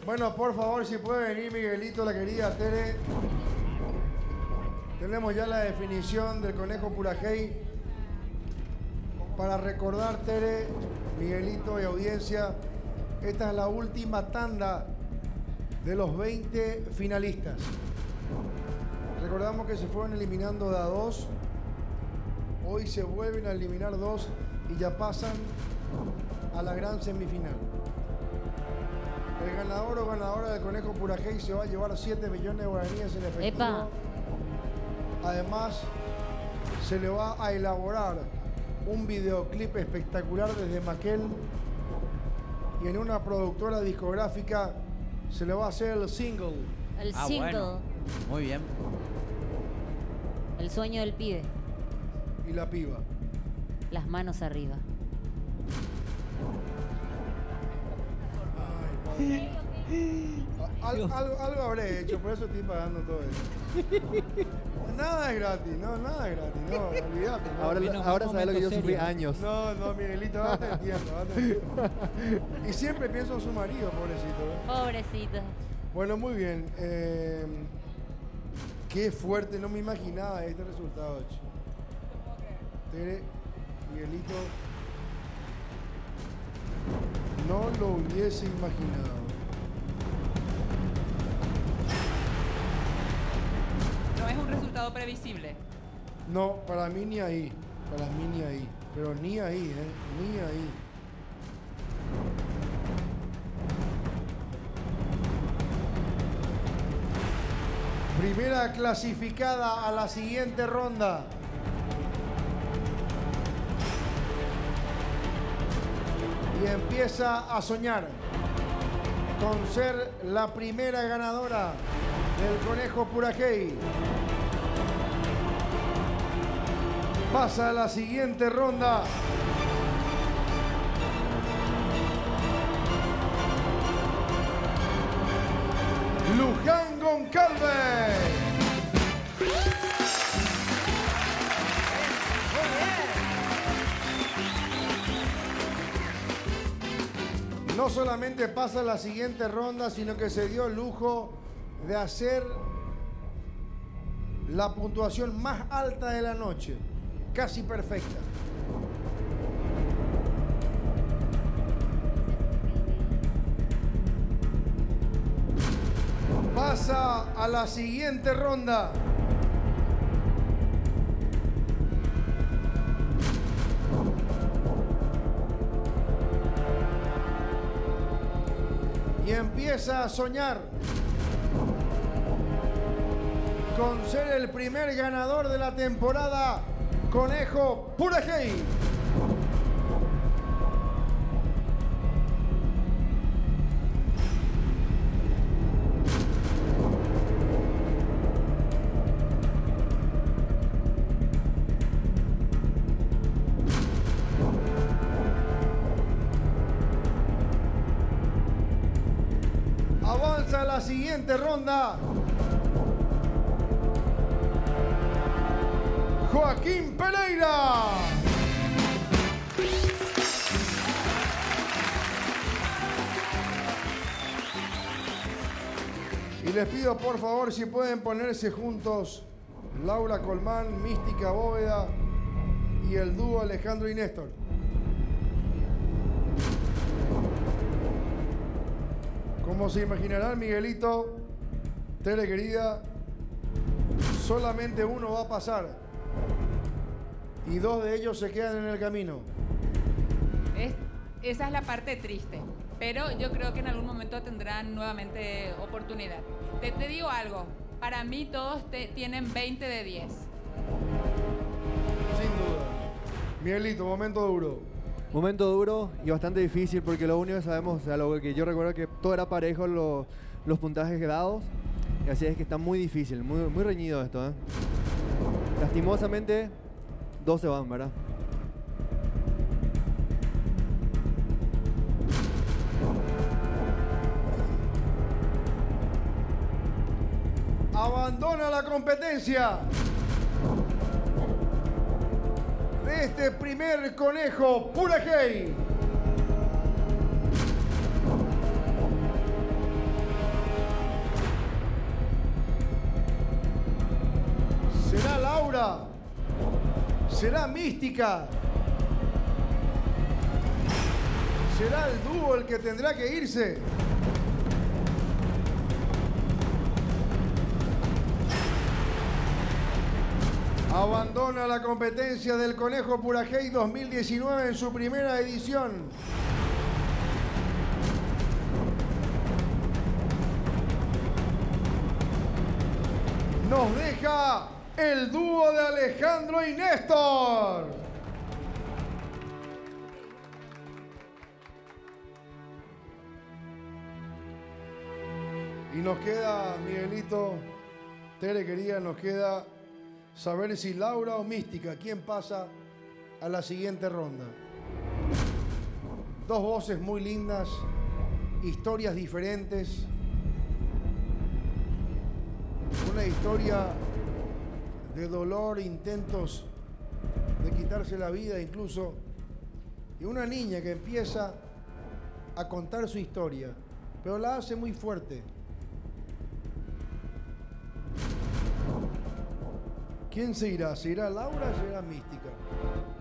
Bueno, por favor, si puede venir Miguelito, la querida Tere. Tenemos ya la definición del conejo Purajey. Para recordar, Tere, Miguelito y audiencia, esta es la última tanda de los 20 finalistas. Recordamos que se fueron eliminando de a 2. Hoy se vuelven a eliminar 2 y ya pasan a la gran semifinal. El ganador o ganadora del conejo Purajey se va a llevar 7 millones de guaraníes en efectivo. ¡Epa! Además, se le va a elaborar un videoclip espectacular desde Maquel y en una productora discográfica se le va a hacer el single. El single. Bueno. Muy bien. El sueño del pibe. Y la piba. Las manos arriba. Algo habré hecho, por eso estoy pagando todo eso. Nada es gratis, no, nada es gratis, no, olvídate. No. Ahora sabes lo que yo sufrí años. No, Miguelito, ahora te entiendo, ahora te entiendo. Y siempre pienso en su marido, pobrecito. Pobrecito. Bueno, muy bien. Qué fuerte, no me imaginaba este resultado, che. Tere, Miguelito, no lo hubiese imaginado. No es un resultado previsible. No, para mí ni ahí. Para mí ni ahí. Pero ni ahí, ni ahí. Primera clasificada a la siguiente ronda. Y empieza a soñar con ser la primera ganadora del conejo Purajey. Pasa a la siguiente ronda. Luján Goncalves. No solamente pasa a la siguiente ronda, sino que se dio el lujo de hacer la puntuación más alta de la noche, casi perfecta. Pasa a la siguiente ronda. Y empieza a soñar con ser el primer ganador de la temporada Conejo Purajey. Avanza a la siguiente ronda. Joaquín Pereira. Y les pido por favor si pueden ponerse juntos Laura Colmán, Mística Bóveda y el dúo Alejandro y Néstor. Como se imaginarán, Miguelito, Tere querida, solamente uno va a pasar y 2 de ellos se quedan en el camino. Esa es la parte triste, pero yo creo que en algún momento tendrán nuevamente oportunidad. Te digo algo, para mí todos tienen 20 de 10. Sin duda. Miguelito, momento duro. Momento duro y bastante difícil porque lo único que sabemos, o sea, lo que yo recuerdo es que todo era parejo los puntajes dados. Y así es que está muy difícil, muy reñido esto, ¿eh? Lastimosamente, 2 se van, ¿verdad? Abandona la competencia de este primer Conejo Purajey. ¿Será Mística? ¿Será el dúo el que tendrá que irse? Abandona la competencia del Conejo Purajey 2019 en su primera edición. Nos deja el dúo de Alejandro y Néstor. Y nos queda, Miguelito, Tere querida, nos queda saber si Laura o Mística, quién pasa a la siguiente ronda. Dos voces muy lindas, historias diferentes. Una historia de dolor, intentos de quitarse la vida incluso. Y una niña que empieza a contar su historia, pero la hace muy fuerte. ¿Quién se irá? ¿Se irá Laura o se irá Mística?